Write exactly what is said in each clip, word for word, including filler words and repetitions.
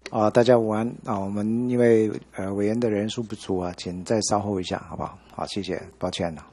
啊、大家午安啊、我们因为呃委员的人数不足啊，请再稍后一下，好不好？好，谢谢，抱歉了。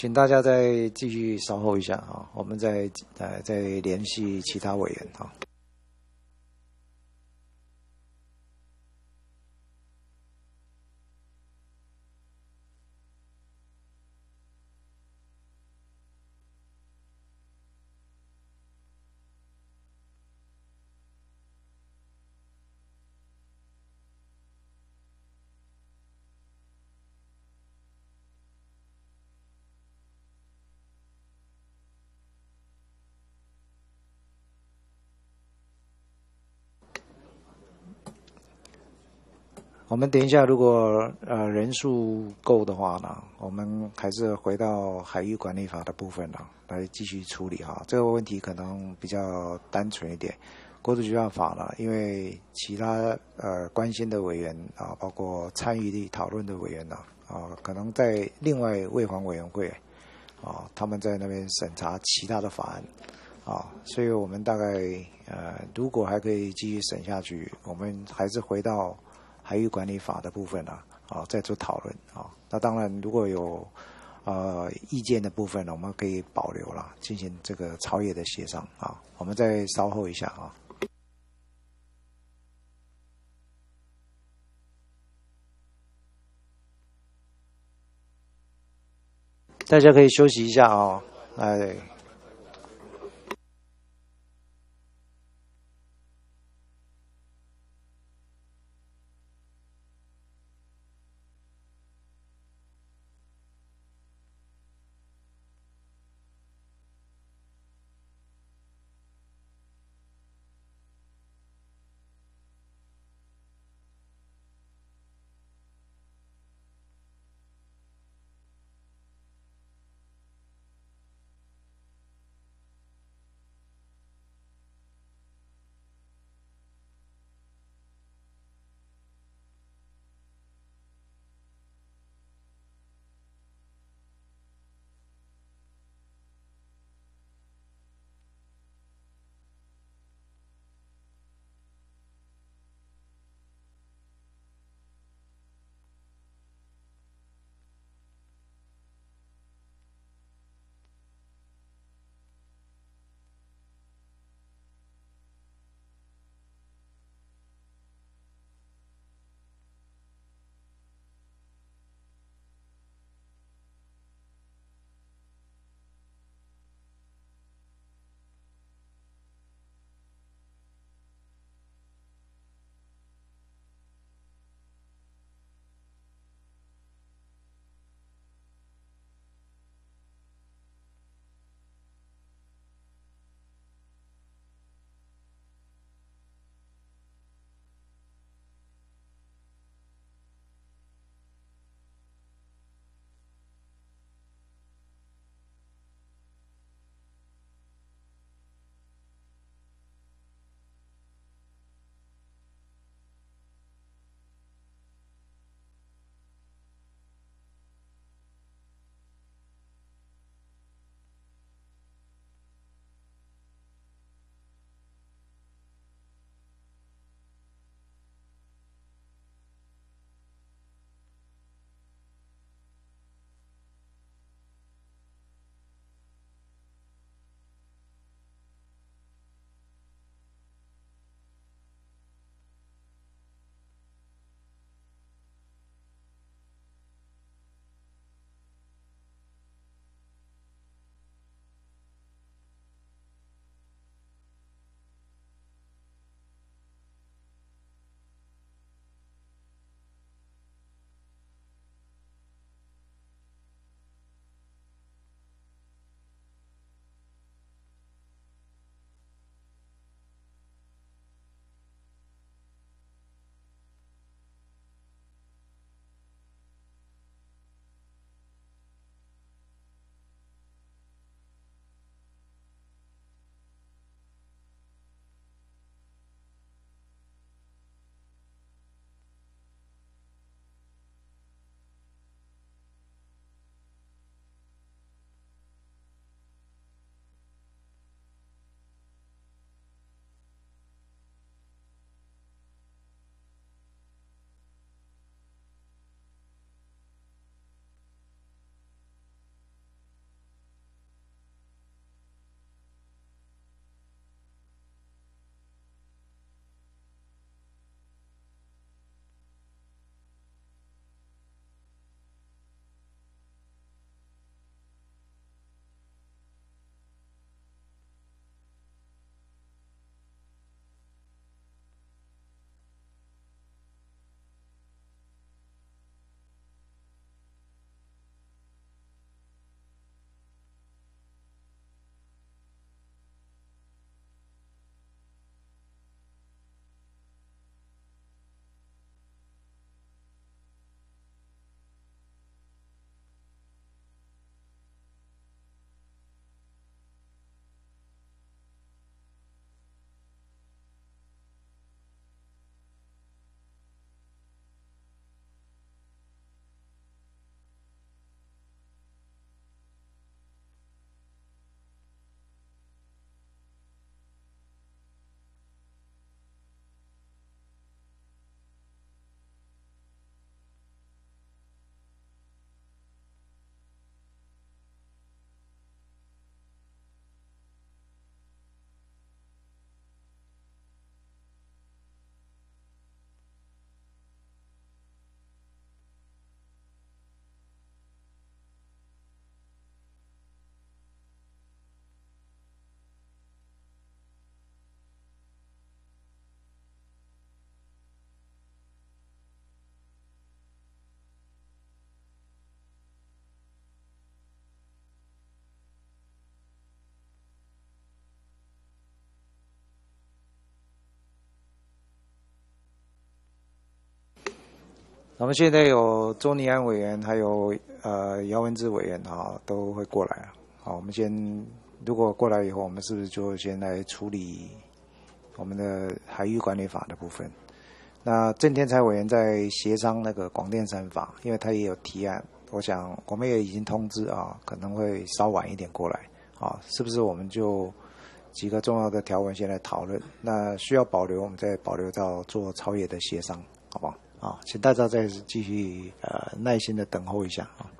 请大家再继续稍后一下啊，我们再呃再联系其他委员啊。我们等一下，如果呃人数够的话呢，我们还是回到海域管理法的部分呢，来继续处理哈。这个问题可能比较单纯一点。国土局法法呢，因为其他呃关心的委员啊，包括参与讨论的委员呢，啊，可能在另外卫环委员会啊，他们在那边审查其他的法案啊，所以我们大概呃，如果还可以继续审下去，我们还是回到海域管理法的部分啊，啊，再做讨论啊。那当然，如果有呃意见的部分呢，我们可以保留了，进行这个朝野的协商啊。我们再稍后一下啊。大家可以休息一下啊，哎。 我们现在有周尼安委员，还有呃姚文智委员哈、都会过来啊。好，我们先如果过来以后，我们是不是就先来处理我们的海域管理法的部分？那郑天才委员在协商那个广电三法，因为他也有提案，我想我们也已经通知啊，可能会稍晚一点过来啊，是不是我们就几个重要的条文先来讨论？那需要保留，我们再保留到做朝野的协商，好不好？啊，请大家再继续呃耐心的等候一下啊。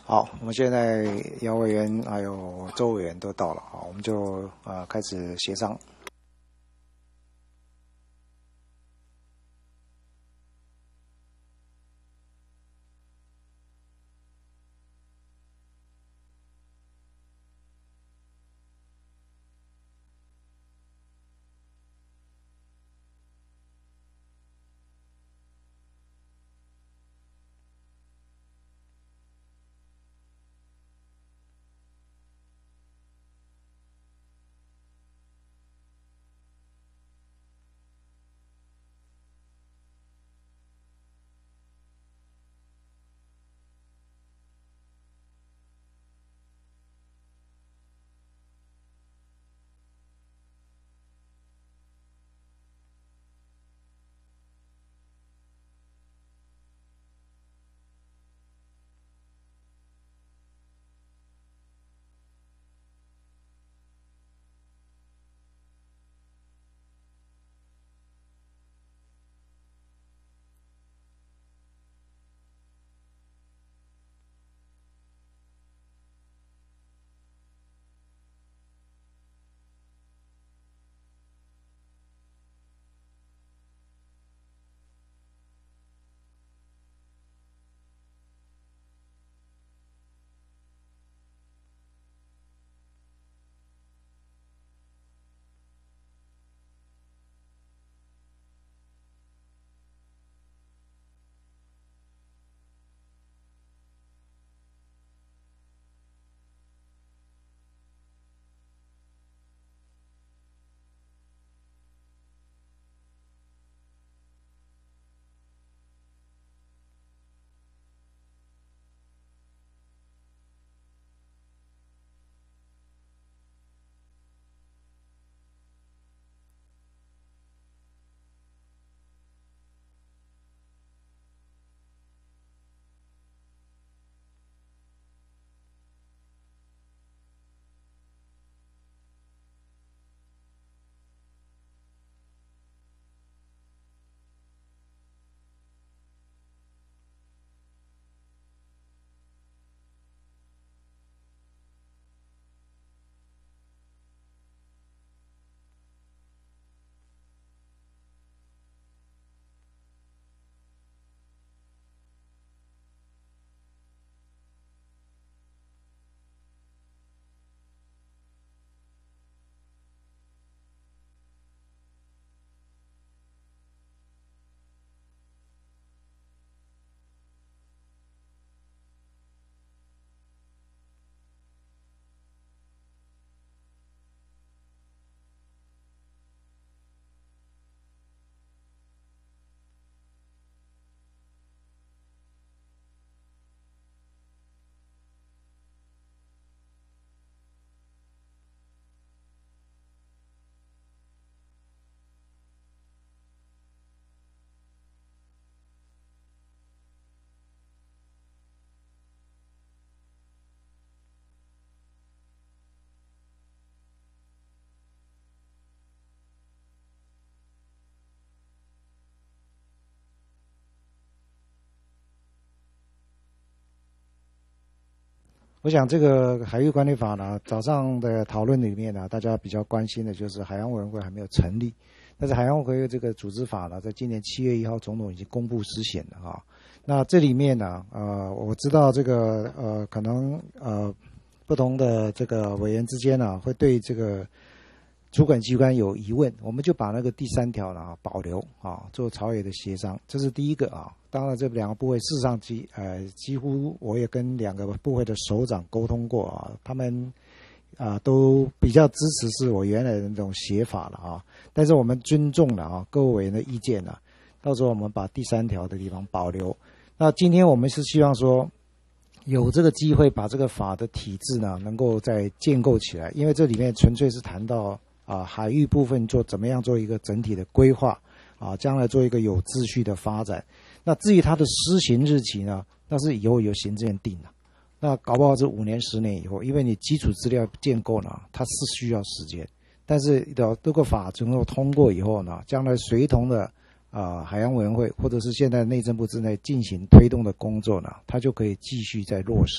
好，我们现在姚委员还有周委员都到了，好，我们就呃开始协商。我想这个海域管理法呢，早上的讨论里面呢，大家比较关心的就是海洋委员会还没有成立，但是海洋委员会这个组织法呢，在今年七月一号总统已经公布施行了啊。那这里面呢，呃，我知道这个呃，可能呃，不同的这个委员之间呢，会对这个主管机关有疑问，我们就把那个第三条呢保留啊，做朝野的协商，这是第一个啊。当然，这两个部会事实上几呃几乎我也跟两个部会的首长沟通过啊，他们啊都比较支持是我原来的那种写法了啊。但是我们尊重了啊各位委员的意见了，到时候我们把第三条的地方保留。那今天我们是希望说有这个机会把这个法的体制呢能够再建构起来，因为这里面纯粹是谈到啊海域部分做怎么样做一个整体的规划啊，将来做一个有秩序的发展。那至于它的施行日期呢，那是以后由行政院定的，那搞不好是五年十年以后，因为你基础资料建构呢它是需要时间，但是这个法能够通过以后呢，将来随同的啊、呃、海洋委员会或者是现在内政部之内进行推动的工作呢，它就可以继续再落实。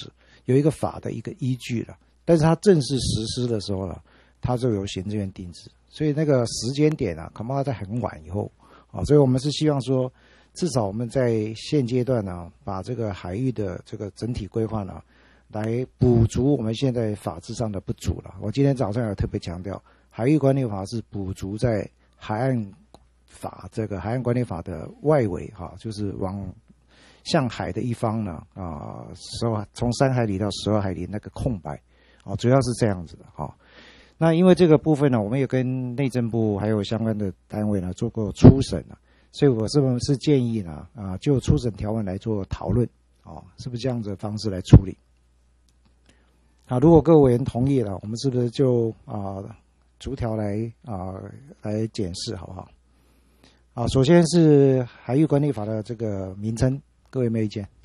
有一个法的一个依据了。但是它正式实施的时候呢，它就由行政院定制，所以那个时间点啊，恐怕在很晚以后啊，所以我们是希望说，至少我们在现阶段呢，把这个海域的这个整体规划呢，来补足我们现在法制上的不足了。我今天早上有特别强调，海域管理法是补足在海岸法这个海岸管理法的外围哈，就是往向海的一方呢啊，十二从三海里到十二海里那个空白。哦，主要是这样子的哈、哦。那因为这个部分呢，我们也跟内政部还有相关的单位呢做过初审了，所以我是不是建议呢啊，就初审条文来做讨论哦，是不是这样子的方式来处理？啊，如果各位委员同意了，我们是不是就啊逐条来啊来检视好不好？啊，首先是海域管理法的这个名称，各位有没有意见？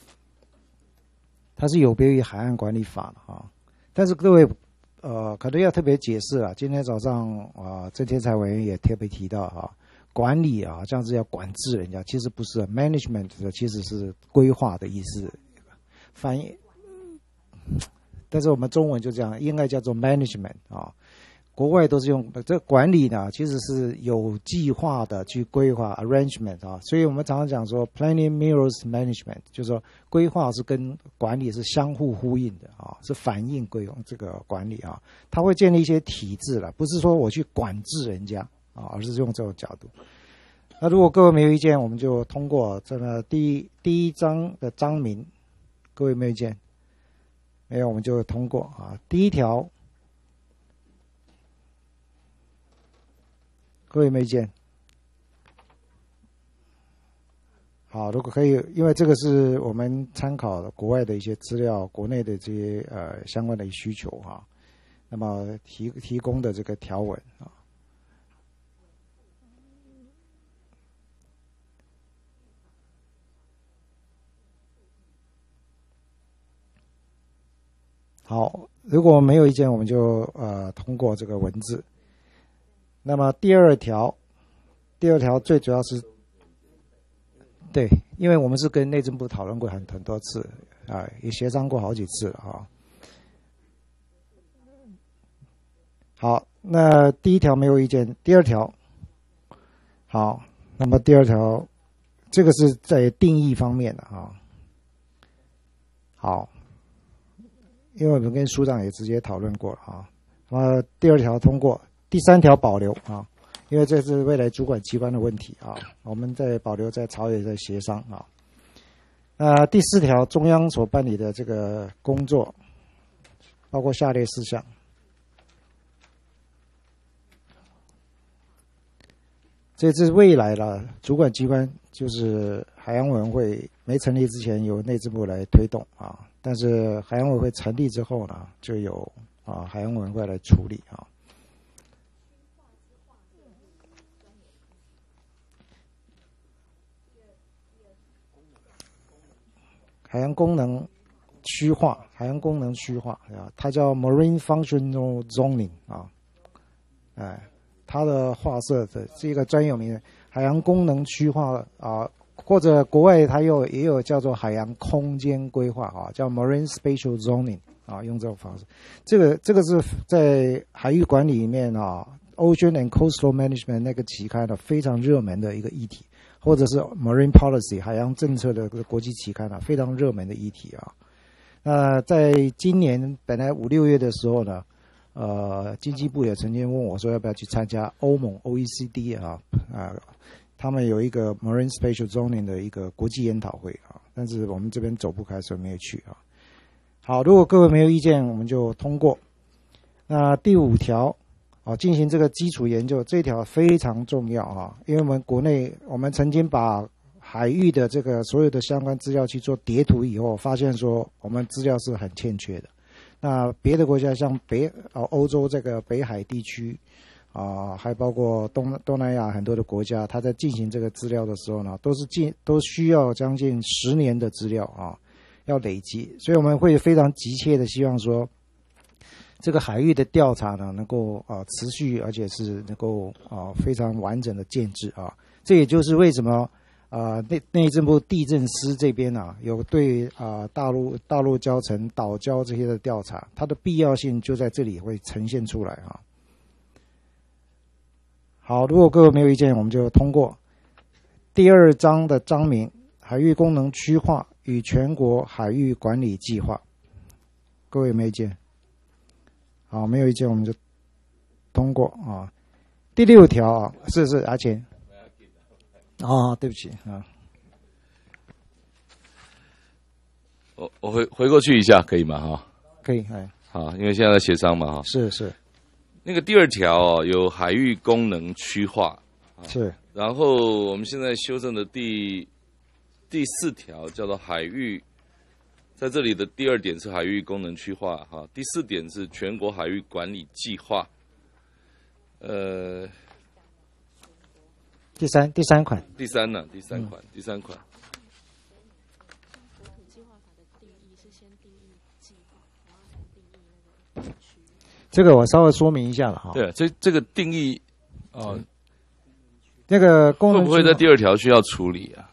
它是有别于海岸管理法的啊。但是各位，呃，可能要特别解释了。今天早上啊，郑天才委员也特别提到啊，管理啊，这样子要管制人家，其实不是 management 的，其实是规划的意思。翻译，但是我们中文就这样，应该叫做 management 啊。国外都是用这管理呢，其实是有计划的去规划 arrangement 啊，所以我们常常讲说 planning mirrors management， 就是说规划是跟管理是相互呼应的啊，是反映规划这个管理啊，它会建立一些体制了，不是说我去管制人家啊，而是用这种角度。那如果各位没有意见，我们就通过这个第一第一章的章名，各位没有意见？没有，我们就通过啊。第一条。各位有没有意见？好，如果可以，因为这个是我们参考的国外的一些资料，国内的这些呃相关的需求哈，那么提提供的这个条文啊。好，如果没有意见，我们就呃通过这个文字。那么第二条，第二条最主要是，对，因为我们是跟内政部讨论过很很多次啊，也协商过好几次了啊。好，那第一条没有意见，第二条，好，那么第二条，这个是在定义方面的啊。好，因为我们跟署长也直接讨论过了啊。那么第二条通过。第三条保留啊，因为这是未来主管机关的问题啊，我们在保留在朝野在协商啊。呃，第四条中央所办理的这个工作，包括下列事项。这是未来了主管机关，就是海洋委员会没成立之前由内政部来推动啊，但是海洋委员会成立之后呢，就由啊海洋委员会来处理啊。海洋功能区划，海洋功能区划啊，它叫 Marine Functional Zoning 啊，哎，它的划设的是一个专有名的海洋功能区划啊，或者国外它又也有叫做海洋空间规划啊，叫 Marine Spatial Zoning 啊，用这种方式。这个这个是在海域管理里面啊 ，Ocean and Coastal Management 那个期刊的非常热门的一个议题。或者是 Marine Policy 海洋政策的国际期刊啊，非常热门的议题啊。那在今年本来五六月的时候呢，呃，经济部也曾经问我说要不要去参加欧盟 O E C D 啊啊，他们有一个 Marine Spatial Zoning 的一个国际研讨会啊，但是我们这边走不开，所以没有去啊。好，如果各位没有意见，我们就通过。那第五条。啊，进行这个基础研究，这一条非常重要啊，因为我们国内我们曾经把海域的这个所有的相关资料去做叠图以后，发现说我们资料是很欠缺的。那别的国家像北啊欧洲这个北海地区啊，还包括东东南亚很多的国家，它在进行这个资料的时候呢，都是进都需要将近十年的资料啊，要累积，所以我们会非常急切的希望说。这个海域的调查呢，能够啊、呃、持续，而且是能够啊、呃、非常完整的建制啊。这也就是为什么啊、内内政部地震司这边啊，有对啊、呃、大陆大陆礁层、岛礁这些的调查，它的必要性就在这里会呈现出来啊。好，如果各位没有意见，我们就通过第二章的章名：海域功能区划与全国海域管理计划。各位有没有意见？好，没有意见，我们就通过啊。第六条啊，是是阿钱。哦，对不起啊。 我我回回过去一下，可以吗？哈， 可以，哎， 好，因为现在在协商嘛，哈。 是是。 那个第二条哦，有海域功能区划， 是。 然后我们现在修正的第第四条叫做海域，在这里的第二点是海域功能区划，哈，第四点是全国海域管理计划，呃。 第三第三款， 第三呢、啊？第三款，嗯、第三款。 这个我稍微说明一下了哈。 对，这这个定义，哦， 那个功能会不会在第二条需要处理啊？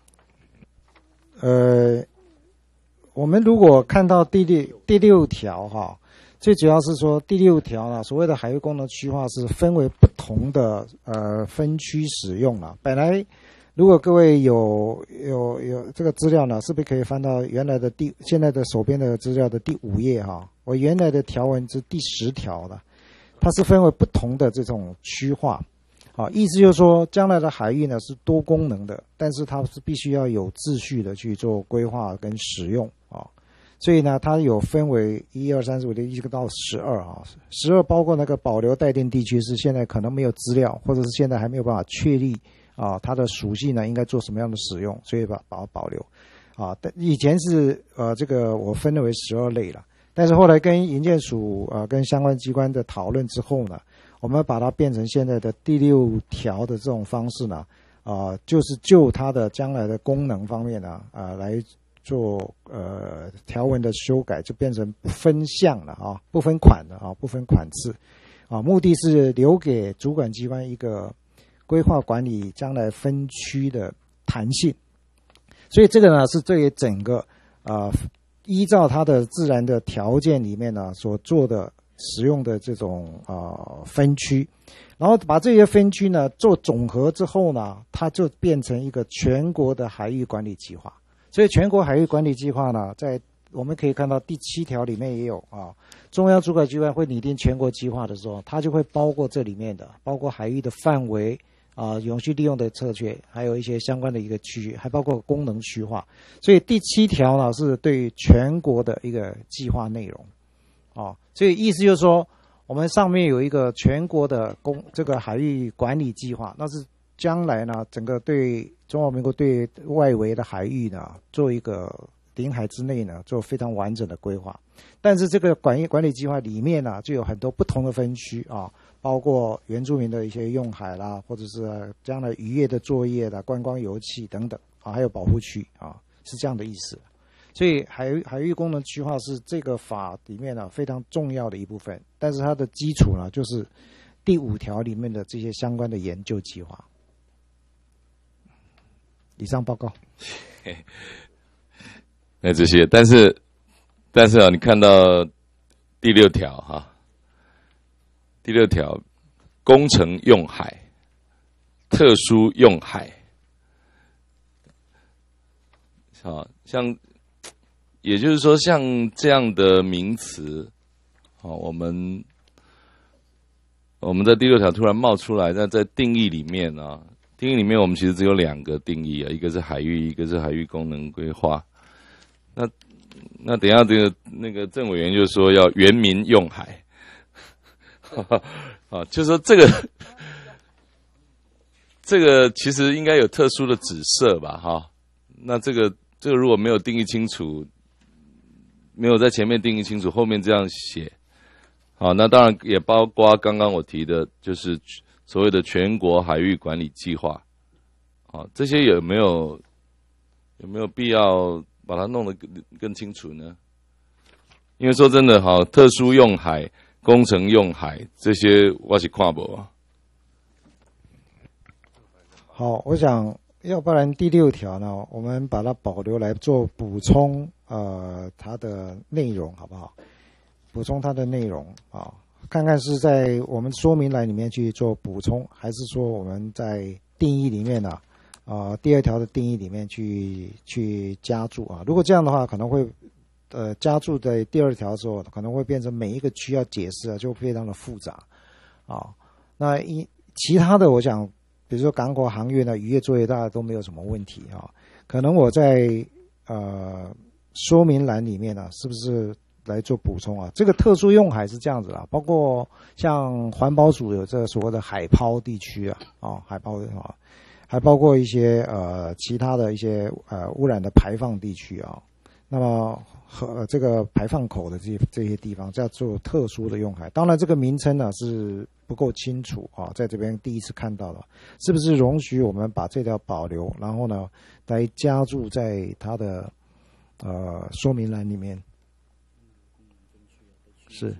呃，我们如果看到第六第六条哈。最主要是说第六条呢，所谓的海域功能区划是分为不同的呃分区使用了。本来如果各位有有有这个资料呢，是不是可以翻到原来的第现在的手边的资料的第五页哈？我原来的条文是第十条的，它是分为不同的这种区划，啊，意思就是说将来的海域呢是多功能的，但是它是必须要有秩序的去做规划跟使用啊。所以呢，它有分为一二三四五六一个到十二啊，十二包括那个保留待定地区是现在可能没有资料，或者是现在还没有办法确立啊，它的属性呢应该做什么样的使用，所以把把它保留啊。但以前是呃这个我分为十二类了，但是后来跟营建署啊跟相关机关的讨论之后呢，我们把它变成现在的第六条的这种方式呢，啊，就是就它的将来的功能方面呢啊来。做呃条文的修改，就变成不分项了啊，不分款的啊，不分款次啊，目的是留给主管机关一个规划管理将来分区的弹性。所以这个呢是对整个啊、呃、依照它的自然的条件里面呢所做的使用的这种啊、呃、分区，然后把这些分区呢做总和之后呢，它就变成一个全国的海域管理计划。所以全国海域管理计划呢，在我们可以看到第七条里面也有啊，中央主管机关会拟定全国计划的时候，它就会包括这里面的，包括海域的范围啊、永续利用的策略，还有一些相关的一个区域，还包括功能区划。所以第七条呢是对全国的一个计划内容啊，所以意思就是说，我们上面有一个全国的公这个海域管理计划，那是将来呢整个对中华民国对外围的海域呢，做一个领海之内呢，做非常完整的规划。但是这个管理管理计划里面呢，就有很多不同的分区啊，包括原住民的一些用海啦，或者是将来渔业的作业啦、观光油气等等啊，还有保护区啊，是这样的意思。所以海海域功能区划是这个法里面呢非常重要的一部分，但是它的基础呢就是第五条里面的这些相关的研究计划。以上报告。 那这些，但是，但是啊，你看到第六条哈，第六条，工程用海、特殊用海，啊，像，也就是说，像这样的名词，啊，我们我们在第六条突然冒出来，那在定义里面啊。定义里面，我们其实只有两个定义啊，一个是海域，一个是海域功能规划。那那等一下这个那个郑委员就说要原民用海，啊，就是说这个这个其实应该有特殊的指涉吧，哈。那这个这个如果没有定义清楚，没有在前面定义清楚，后面这样写，好，那当然也包括刚刚我提的，就是。所谓的全国海域管理计划，啊，这些有没有有没有必要把它弄得更更清楚呢？因为说真的，哈，特殊用海、工程用海这些我是看不啊。 好，我想要不然第六条呢，我们把它保留来做补充，呃，它的内容好不好？补充它的内容啊，看看是在我们说明栏里面去做补充，还是说我们在定义里面呢、啊，呃，第二条的定义里面去去加注啊。如果这样的话，可能会呃加注在第二条的时候，可能会变成每一个区要解释啊，就非常的复杂啊。那一其他的，我想。比如说港口航运呢，渔业作业大家都没有什么问题啊。可能我在呃说明栏里面呢、啊，是不是来做补充啊？这个特殊用海是这样子啦，包括像环保署有这个所谓的海抛地区啊，啊海抛啊，还包括一些呃其他的一些呃污染的排放地区啊。那么和、呃、这个排放口的这些这些地方叫做特殊的用海。当然，这个名称呢是不够清楚啊，在这边第一次看到了，是不是容许我们把这条保留，然后呢来加注在它的呃说明栏里面？是，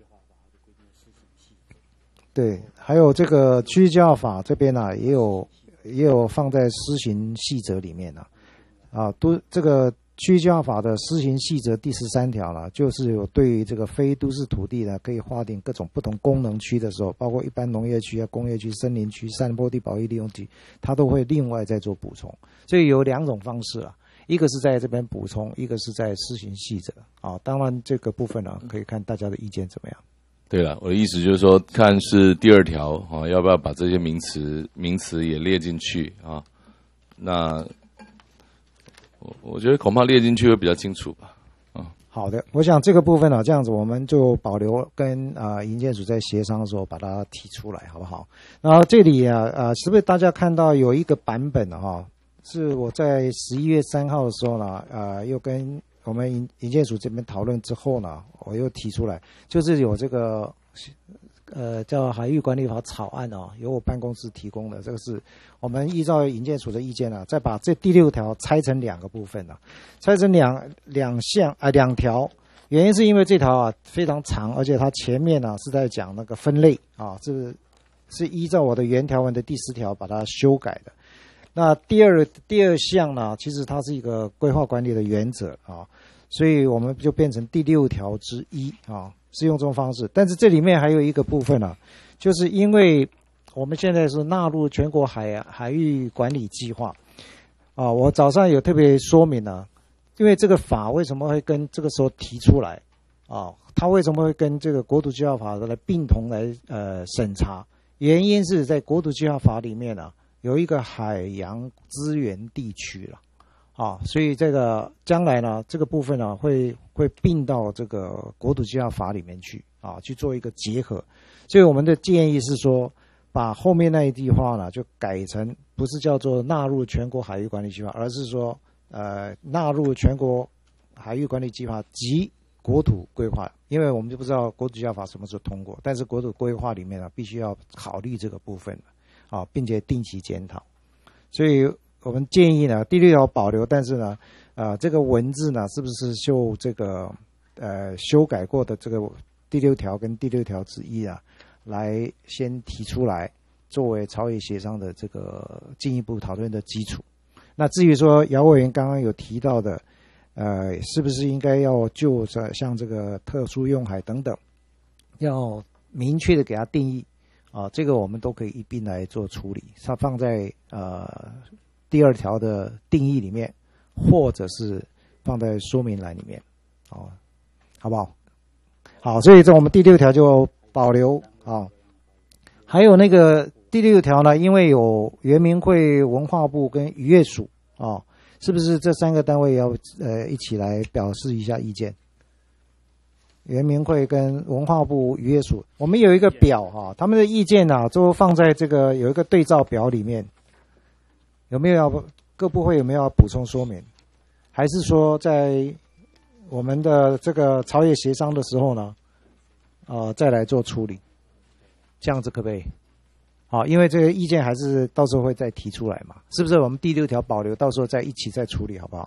对，还有这个区域交易法这边呢、啊，也有也有放在施行细则里面呢、啊，啊，都这个。区域交易法的施行细则第十三条呢，就是有对于这个非都市土地呢，可以划定各种不同功能区的时候，包括一般农业区啊、工业区、森林区、山坡地保育利用区，它都会另外再做补充。所以有两种方式啊，一个是在这边补充，一个是在施行细则啊。当然这个部分呢，可以看大家的意见怎么样。对了，我的意思就是说，看是第二条啊，要不要把这些名词名词也列进去啊？那。我我觉得恐怕列进去会比较清楚吧，啊， 好的，我想这个部分呢、啊，这样子我们就保留跟啊营建署在协商的时候把它提出来，好不好？然后这里啊啊，是不是大家看到有一个版本哈、啊，是我在十一月三号的时候呢，呃，又跟我们营营建署这边讨论之后呢，我又提出来，就是有这个。呃，叫海域管理法草案哦，由我办公室提供的。这个是我们依照营建署的意见啊，再把这第六条拆成两个部分啊，拆成两两项啊两条。原因是因为这条啊非常长，而且它前面呢、啊、是在讲那个分类啊，是是依照我的原条文的第十条把它修改的。那第二第二项呢，其实它是一个规划管理的原则啊，所以我们就变成第六条之一啊。是用这种方式，但是这里面还有一个部分啊，就是因为我们现在是纳入全国海海域管理计划啊，我早上有特别说明了、啊，因为这个法为什么会跟这个时候提出来啊？它为什么会跟这个国土计划法来并同来呃审查？原因是在国土计划法里面啊，有一个海洋资源地区了。啊，所以这个将来呢，这个部分呢会会并到这个国土计划法里面去啊，去做一个结合。所以我们的建议是说，把后面那一句话呢就改成不是叫做纳入全国海域管理计划，而是说呃纳入全国海域管理计划及国土规划。因为我们就不知道国土计划法什么时候通过，但是国土规划里面呢必须要考虑这个部分啊，并且定期检讨。所以。我们建议呢，第六条保留，但是呢，呃，这个文字呢，是不是就这个呃修改过的这个第六条跟第六条之一啊，来先提出来，作为朝野协商的这个进一步讨论的基础。那至于说姚委员刚刚有提到的，呃，是不是应该要就这像这个特殊用海等等，要明确的给它定义啊，这个我们都可以一并来做处理，它放在呃。第二条的定义里面，或者是放在说明栏里面，哦，好不好？好，所以这我们第六条就保留啊。还有那个第六条呢，因为有原民会、文化部跟渔业署啊，是不是这三个单位要呃一起来表示一下意见？原民会跟文化部、渔业署，我们有一个表哈、啊，他们的意见呢、啊，都放在这个有一个对照表里面。有没有要各部会有没有要补充说明？还是说在我们的这个朝野协商的时候呢，呃，再来做处理？这样子可不可以？好，因为这个意见还是到时候会再提出来嘛，是不是？我们第六条保留，到时候再一起再处理，好不好？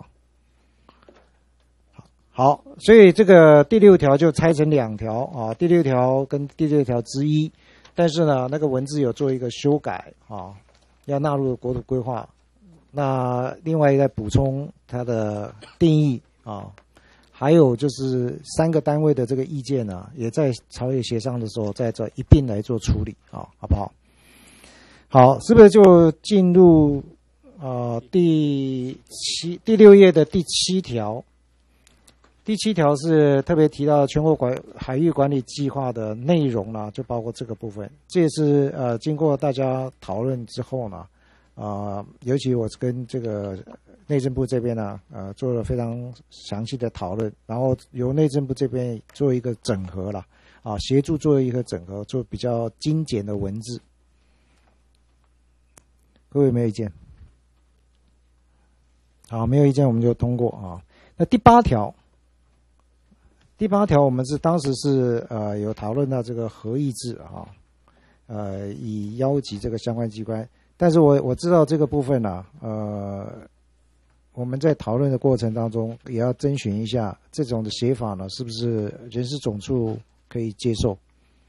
好，所以这个第六条就拆成两条啊，第六条跟第六条之一，但是呢，那个文字有做一个修改啊。要纳入国土规划那另外再补充它的定义啊，还有就是三个单位的这个意见呢、啊，也在朝野协商的时候，在这一并来做处理啊，好不好？好，是不是就进入呃第七第六页的第七条？第七条是特别提到全国管海域管理计划的内容呢，就包括这个部分。这也是呃经过大家讨论之后呢，啊、呃，尤其我跟这个内政部这边呢，呃，做了非常详细的讨论，然后由内政部这边做一个整合了，啊，协助做一个整合，做比较精简的文字。各位有没有意见？好，没有意见我们就通过啊。那第八条。第八条，我们是当时是呃有讨论到这个合议制啊，呃以邀集这个相关机关，但是我我知道这个部分呢、啊，呃我们在讨论的过程当中也要征询一下这种的写法呢，是不是人事总处可以接受？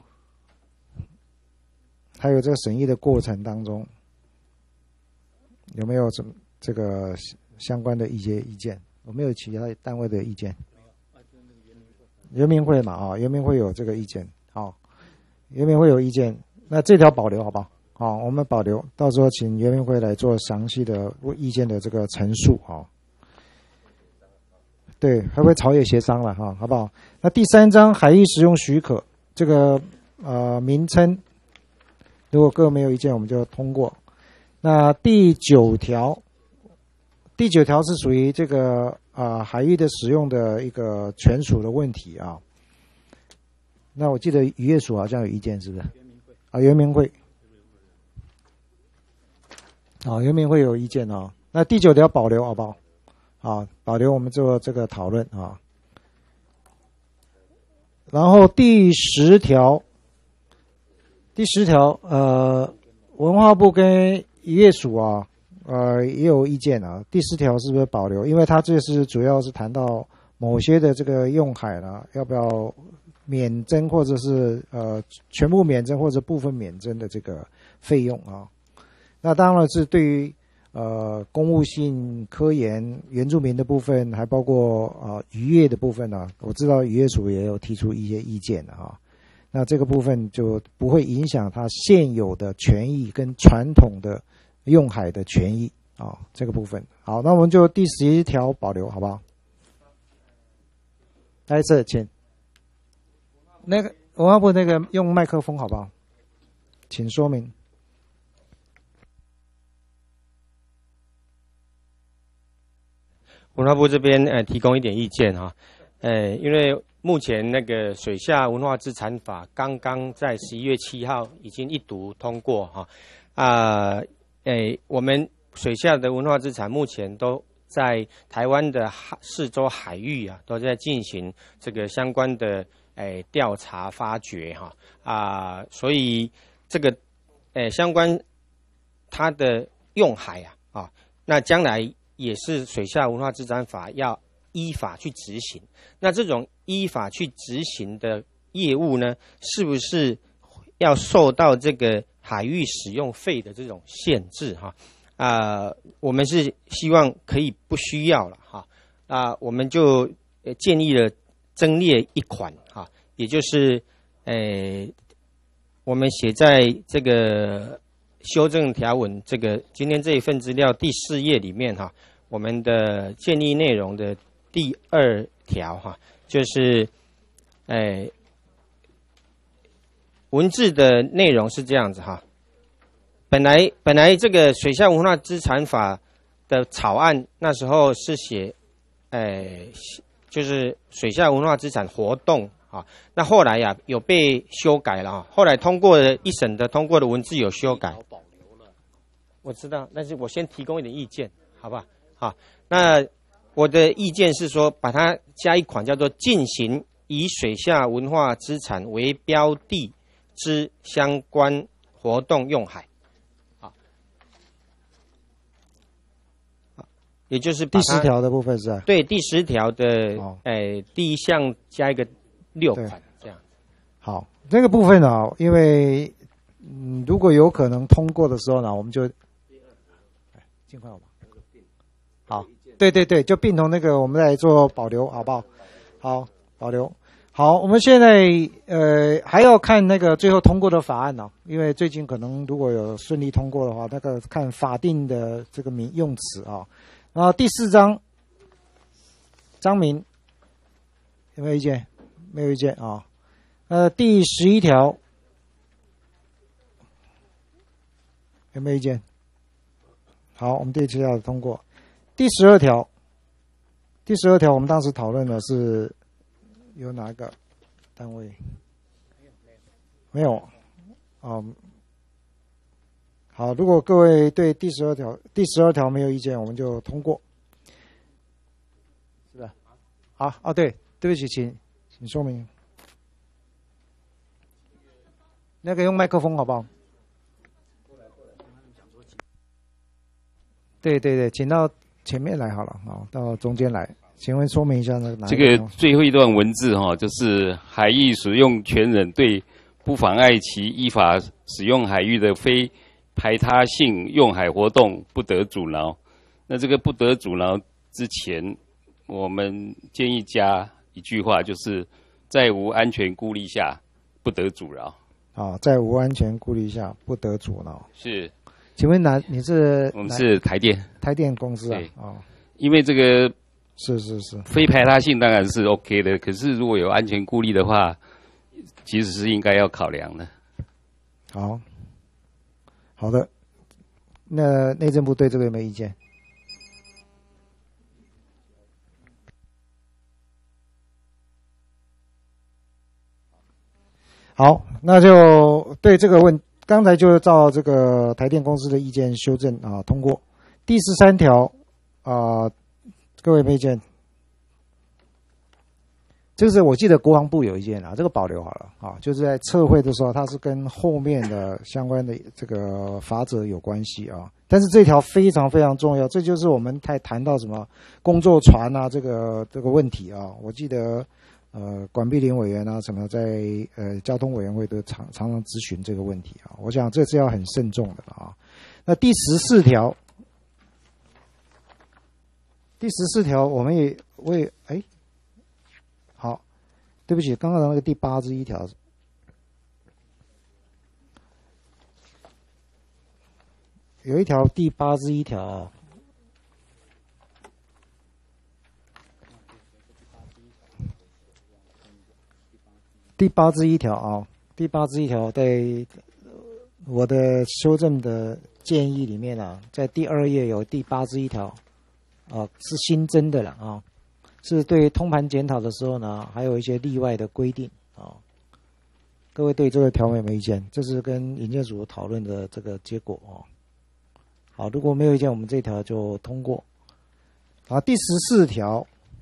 还有这个审议的过程当中，有没有什么这个相关的一些意见？有没有其他单位的意见？原民会嘛，啊，原民会有这个意见，好，原民会有意见，那这条保留好不好？好，我们保留，到时候请原民会来做详细的意见的这个陈述，哈。对，会不会朝野协商了哈，好不好？那第三章海域使用许可这个呃名称，如果各位没有意见，我们就通过。那第九条，第九条是属于这个。啊、呃，海域的使用的一个权属的问题啊。那我记得渔业署好像有意见，是不是？啊，原民会。啊，原民会有意见啊。那第九条保留好不好？啊，保留我们做这个讨论啊。然后第十条，第十条，呃，文化部跟渔业署啊。呃，也有意见啊。第十条是不是保留？因为它这是主要是谈到某些的这个用海呢，要不要免征或者是呃全部免征或者部分免征的这个费用啊。那当然是对于呃公务性科研原住民的部分，还包括呃渔业的部分呢、啊，我知道渔业署也有提出一些意见的啊。那这个部分就不会影响它现有的权益跟传统的。用海的权益啊、哦，这个部分好，那我们就第十一条保留，好不好？再一次，请那个文化部那个用麦克风，好不好？请说明。 文化部这边呃提供一点意见哈，呃，因为目前那个水下文化资产法刚刚在十一月七号已经一读通过哈啊。呃诶，我们水下的文化资产目前都在台湾的四周海域啊，都在进行这个相关的诶调查发掘哈啊，所以这个诶相关它的用海啊啊，那将来也是水下文化资产法要依法去执行。那这种依法去执行的业务呢，是不是要受到这个海域使用费的这种限制哈啊、呃，我们是希望可以不需要了哈啊、呃，我们就建议了增列一款哈，也就是呃，我们写在这个修正条文这个今天这一份资料第四页里面哈，我们的建议内容的第二条哈，就是呃。文字的内容是这样子哈，本来本来这个水下文化资产法的草案那时候是写，呃，就是水下文化资产活动啊，那后来呀、啊、有被修改了啊，后来通过的一审的通过的文字有修改，我知道，但是我先提供一点意见，好吧？好，那我的意见是说，把它加一款叫做进行以水下文化资产为标的之相关活动用海，啊，也就是第十条的部分是吧？ 对，第十条的，哦、呃，第一项加一个六款这样。 好，这个部分呢、啊，因为嗯，如果有可能通过的时候呢，我们就尽快好吧。 对对对，就并同那个我们来做保留，好不好？好，保留。好，我们现在呃还要看那个最后通过的法案呢、哦，因为最近可能如果有顺利通过的话，那个看法定的这个名用词啊、哦。然后第四章，章名有没有意见？没有意见啊、哦。呃，第十一条有没有意见？好，我们第十一条通过。第十二条，第十二条我们当时讨论的是。有哪个单位？没有，嗯，好，如果各位对第十二条第十二条没有意见，我们就通过，是吧？好，哦，对，对不起，请请说明。那个用麦克风好不好？对对对，请到前面来好了，好，到中间来。请问说明一下那个哪一这个最后一段文字哈、哦，就是海域使用权人对不妨碍其依法使用海域的非排他性用海活动不得阻挠。那这个不得阻挠之前，我们建议加一句话，就是在无安全顾虑下不得阻挠。 啊，在无安全顾虑下不得阻挠。 是， 请问哪你是？ 我们是台电， 台电公司啊。 哦，因为这个。 是是是， 非排他性当然是 OK 的，可是如果有安全顾虑的话，其实是应该要考量的。 好，好的，那内政部对这个有没有意见？好，那就对这个问，刚才就照这个台电公司的意见修正啊，通过。第十三条啊。呃各位没意见，这个是我记得国防部有意见啊，这个保留好了啊，就是在测绘的时候，它是跟后面的相关的这个法则有关系啊。但是这条非常非常重要，这就是我们才谈到什么工作船啊这个这个问题啊。我记得呃管碧玲委员啊什么在呃交通委员会都常常常咨询这个问题啊。我想这是要很慎重的啊。那第十四条。第十四条，我们也我也哎，好，对不起，刚刚的那个第八之一条，有一条第八之一条啊，第八之一条啊，第八之一条在我的修正的建议里面啊，在第二页有第八之一条。啊，是新增的了啊，是对通盘检讨的时候呢，还有一些例外的规定啊。各位对这个条文有没有意见？这是跟营建署讨论的这个结果啊。好，如果没有意见，我们这条就通过。啊，第十四条，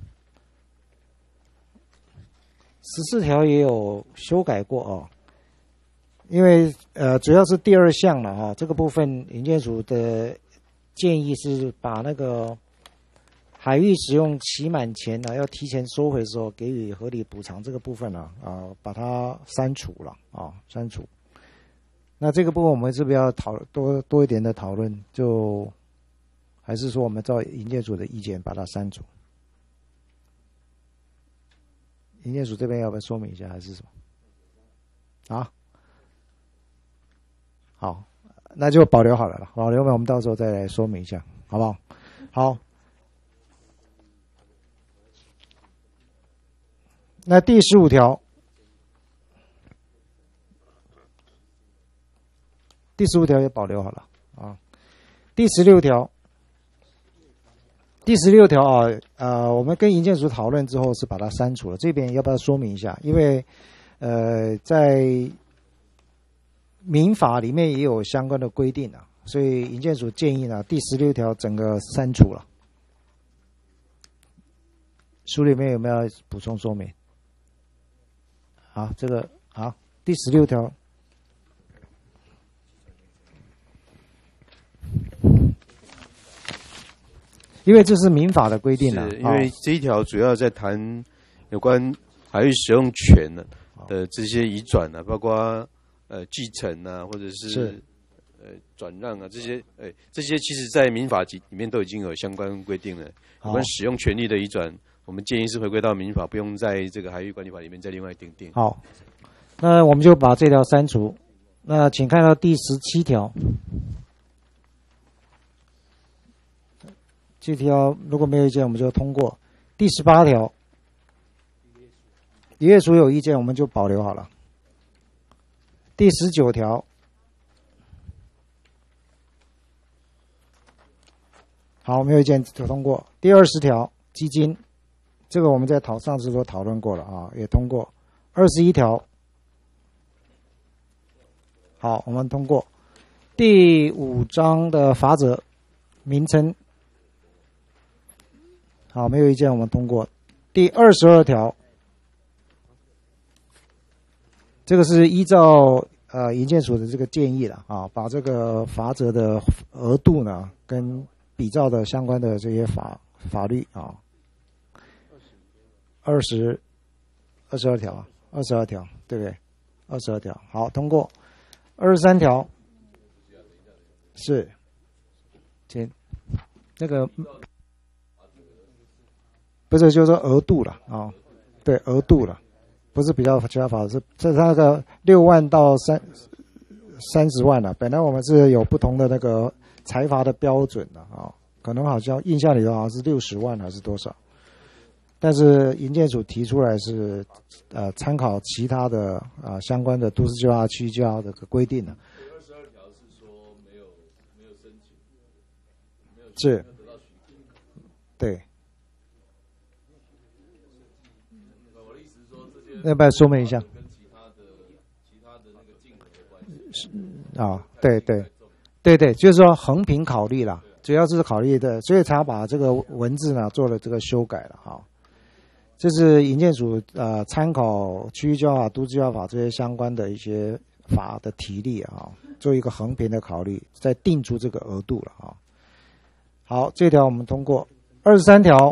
十四条也有修改过啊，因为呃主要是第二项了哈，这个部分营建署的建议是把那个。海域使用期满前呢，要提前收回的时候给予合理补偿这个部分呢，啊、呃，把它删除了啊，删除。那这个部分我们是不是要讨多多一点的讨论？就还是说我们照营建署的意见把它删除？营建署这边要不要说明一下，还是什么？啊？好，那就保留好了了，保留完我们到时候再来说明一下，好不好？好。那第十五条，第十五条也保留好了啊。第十六条，第十六条啊，呃，我们跟营建署讨论之后是把它删除了。这边要不要说明一下？因为呃，在民法里面也有相关的规定啊，所以营建署建议呢，第十六条整个删除了。书里面有没有补充说明？好，这个好，第十六条，因为这是民法的规定了， 因为这一条主要在谈有关海域使用权的的这些移转呢，包括呃继承啊，或者是呃转让啊这些，哎、这些其实在民法里面都已经有相关规定了。有关使用权利的移转，我们建议是回归到民法，不用在这个海域管理法里面再另外订定。 好，那我们就把这条删除。那请看到第十七条，这条如果没有意见，我们就通过。第十八条，渔业署有意见，我们就保留好了。第十九条，好，没有意见就通过。第二十条，基金，这个我们在讨上次都讨论过了啊，也通过。二十一条。好，我们通过第五章的法则名称。好，没有意见，我们通过。第二十二条，这个是依照呃营建署的这个建议了啊，把这个罚则的额度呢跟比照的相关的这些法法律啊，二十二十二条啊，二十二条对不对？二十二条，好，通过。二十三条是，请那个不是，就是说额度了啊、哦，对，额度了，不是比较其他法，是这那个六万到三三十万了。本来我们是有不同的那个裁罚的标准的啊、哦，可能好像印象里头好像是六十万还是多少，但是营建署提出来是呃参考其他的啊、呃、相关的都市计划、区域计划的规定的。 二十二条是说没有没有申请，没有是，对。 我的意思是说这些， 要不要说明一下？ 跟其他的其他的那个竞合的关系啊，对对对对，就是说横平考虑啦，主要是考虑的，所以才把这个文字呢做了这个修改了哈。这是营建署呃参考区域计划法、都市计划法这些相关的一些法的提例啊，做一个横平的考虑，再定出这个额度了啊。好，这条我们通过。二十三条，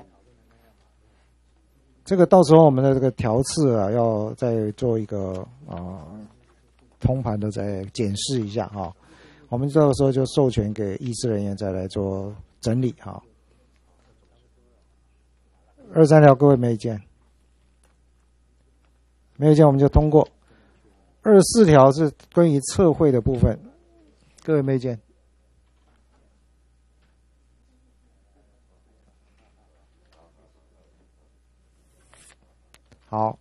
这个到时候我们的这个条次啊，要再做一个啊、呃、通盘的再检视一下哈。我们这个时候就授权给议事人员再来做整理哈。二十三条，各位没意见？没意见，我们就通过。二十四条是关于测绘的部分，各位没意见？好。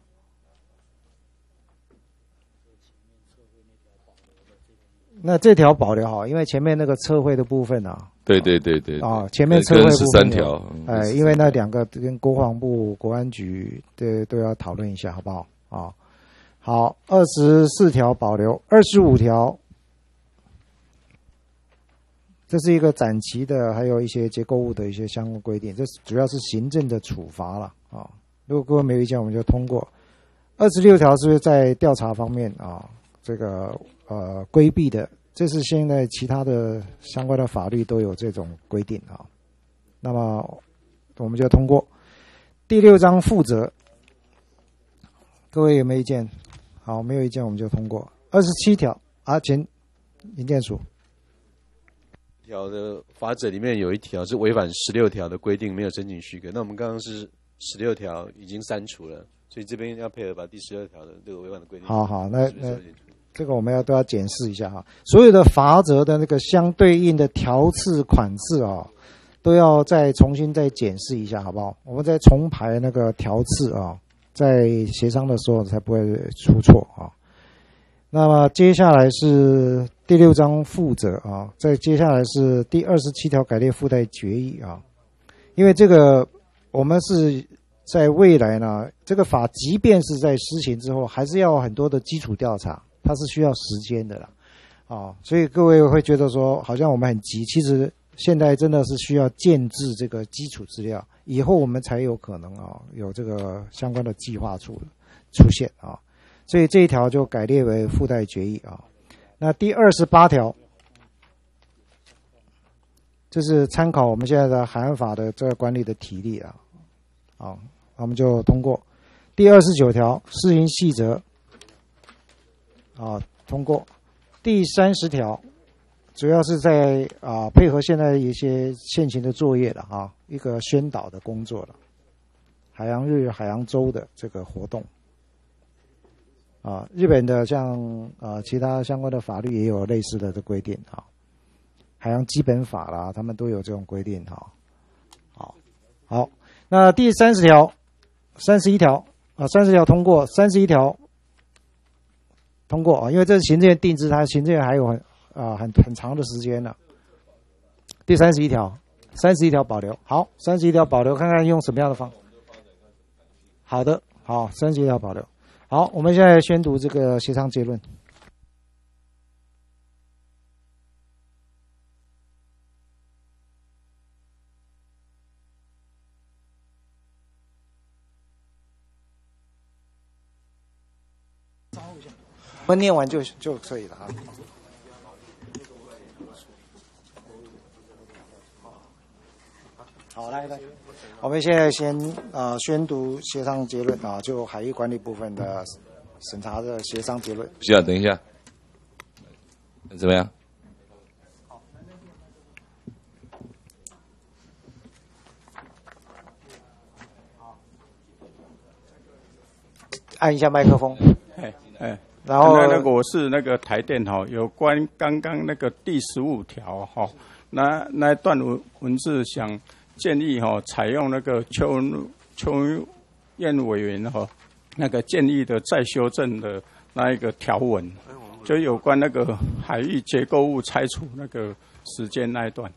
那这条保留好，因为前面那个测绘的部分啊， 对对对对啊，前面测绘部分十三条， 哎，因为那两个跟国防部、国安局对都要讨论一下，好不好？啊，好，二十四条保留，二十五条，这是一个展期的，还有一些结构物的一些相关规定，这主要是行政的处罚了啊。如果各位没有意见，我们就通过。二十六条是在调查方面啊，这个呃规避的，这是现在其他的相关的法律都有这种规定啊。那么我们就通过。第六章负责，各位有没有意见？好，没有意见我们就通过。二十七条啊，请营建署。 条的法则里面有一条是违反十六条的规定，没有申请许可。那我们刚刚是十六条已经删除了，所以这边要配合把第十六条的这个违反的规定。 好好，那那这个我们要都要检视一下哈。所有的罚则的那个相对应的条次款式啊，都要再重新再检视一下，好不好？我们再重排那个条次啊，在协商的时候才不会出错啊。那么接下来是第六章负责啊，再接下来是第二十七条改列附带决议啊，因为这个我们是在未来呢，这个法即便是在施行之后，还是要很多的基础调查，它是需要时间的啦，啊，所以各位会觉得说好像我们很急，其实现在真的是需要建制这个基础资料，以后我们才有可能啊有这个相关的计划出出现啊。所以这一条就改列为附带决议啊。那第二十八条，这是参考我们现在的海岸法的这个管理的体例啊，啊，我们就通过。第二十九条施行细则，啊，通过。第三十条主要是在啊、呃、配合现在一些现行的作业了啊，一个宣导的工作了。海洋日、海洋周的这个活动啊，日本的像啊其他相关的法律也有类似的这规定啊，海洋基本法啦，他们都有这种规定哈。好，好，那第三十条、三十一条啊，三十条通过，三十一条通过啊，因为这是行政院定制，它行政院还有很啊很很长的时间呢。第三十一条，三十一条保留，好，三十一条保留，看看用什么样的方。好的，好，三十一条保留。好，我们现在宣读这个协商结论。 我们念完就就可以了啊。好，来来，我们现在先呃宣读协商结论啊，就海域管理部分的审查的协商结论。 需要等一下，怎么样？ 按一下麦克风。 哎哎， 然后那那个我是那个台电哈，有关刚刚那个第十五条哈，那那一段文文字想建议哈，采用那个邱邱燕委员哈那个建议的再修正的那一个条文，就有关那个海域结构物拆除那个时间那一段。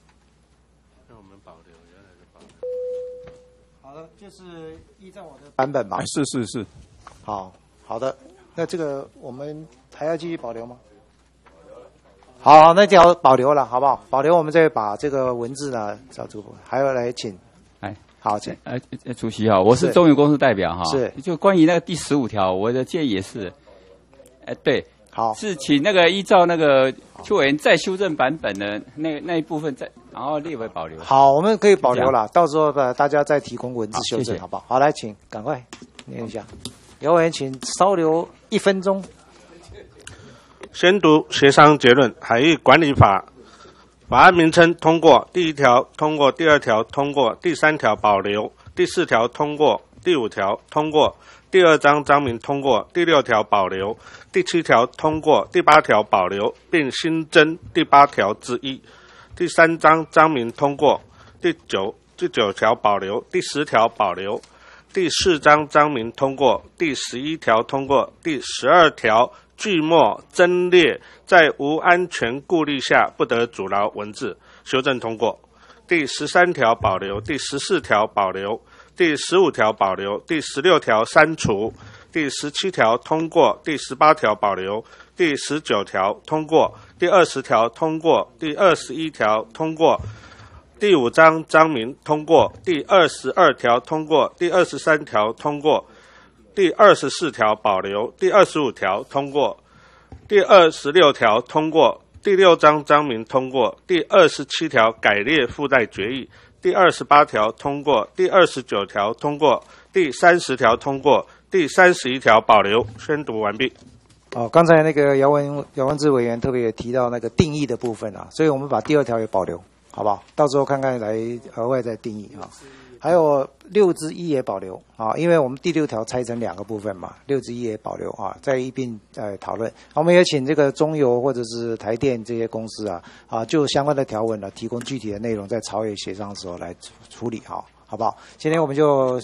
好的，就是依照我的版本嘛。 是是是。 好好的，那这个我们还要继续保留吗？好，那条保留了，好不好？保留，我们再把这个文字呢找出，还要来请。 哎， 好，请。 呃，主席好，我是中油公司代表哈。 是。 就关于那个第十五条，我的建议也是，哎，对， 好， 是请那个依照那个邱委员再修正版本的那那一部分再，然后列为保留。 好，我们可以保留了，到时候把大家再提供文字修正， 好，谢谢， 好不好？好，来，请赶快念一下。姚委员，请稍留一分钟。 宣读协商结论。海域管理法法案名称通过，第一条通过，第二条通过，第三条保留，第四条通过，第五条通过，第二章章名通过，第六条保留，第七条通过，第八条保留，并新增第八条之一，第三章章名通过，第九第九条保留，第十条保留，第四章章名通过，第十一条通过，第十二条句末增列在无安全顾虑下不得阻挠文字，修正通过。第十三条保留，第十四条保留，第十五条保留，第十六条删除，第十七条通过，第十八条保留，第十九条通过，第二十条通过，第二十一条通过。第五章章名通过，第二十二条通过，第二十三条通过，第二十四条保留，第二十五条通过，第二十六条通过，第六章章名通过，第二十七条改列附带决议，第二十八条通过，第二十九条通过，第三十条通过，第三十一条保留。宣读完毕。 哦，刚才那个姚文姚文智委员特别也提到那个定义的部分啊，所以我们把第二条也保留。好不好？到时候看看来额外再定义啊。还有六之一也保留啊，因为我们第六条拆成两个部分嘛，六之一也保留啊，再一并呃讨论。我们也请这个中油或者是台电这些公司啊啊，就相关的条文呢，提供具体的内容，在朝野协商的时候来处理好，好不好？今天我们就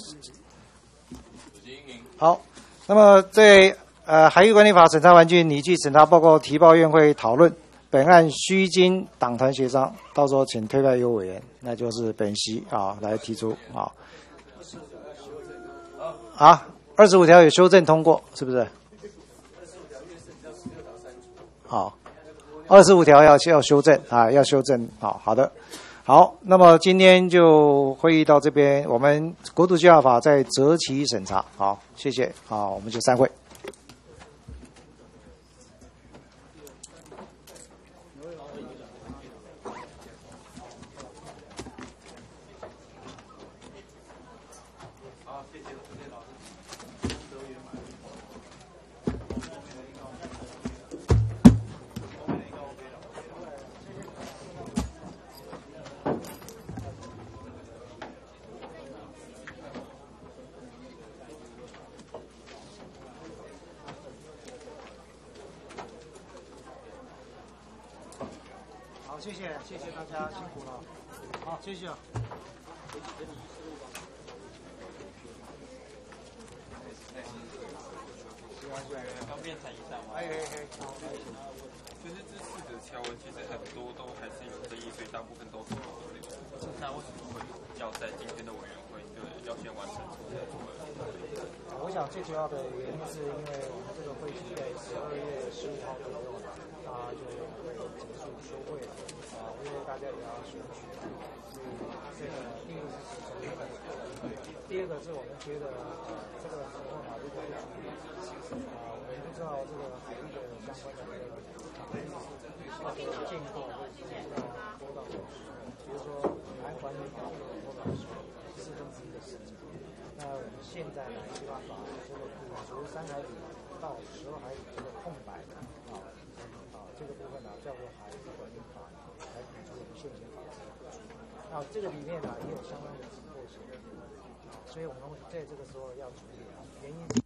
好。那么在呃海域管理法审查完竣拟具审查报告提报院会讨论。本案须经党团协商，到时候请推派优委员，那就是本席啊来提出啊。啊，二十五条有修正通过，是不是？好，二十五条要要修正啊，要修正啊。好的，好，那么今天就会议到这边，我们国土计划法在择期审查，好，谢谢，好，我们就散会。 谢谢谢谢大家辛苦了，好，谢谢。 方便谈一下吗？ 哎哎哎，好， 就是这四则条文其实很多都还是有争议，所以大部分都是保留。那为什么会要在今天的委员会就要先完成这个？ 我想最主要的原因是因为我们这个会期在十二月十五号左右呢，它就会结束休会了啊，因为大家也要选举，所以这个第一个是其中一个。第二个是我们觉得呃这个时候呢，如果要处理啊，我们不知道这个海域的相关的这个法律这个建构会是要多到多少，比如说海岸管理法有多少是四分之一的时间。那我们现在呢，希望把这个补足三海里到十二海里这个空白的啊啊这个部分呢，叫做海域管理法来补足我们现行法律。啊，这个里面呢也有相当的紧迫性啊，所以我们会在这个时候要处理啊，原因是。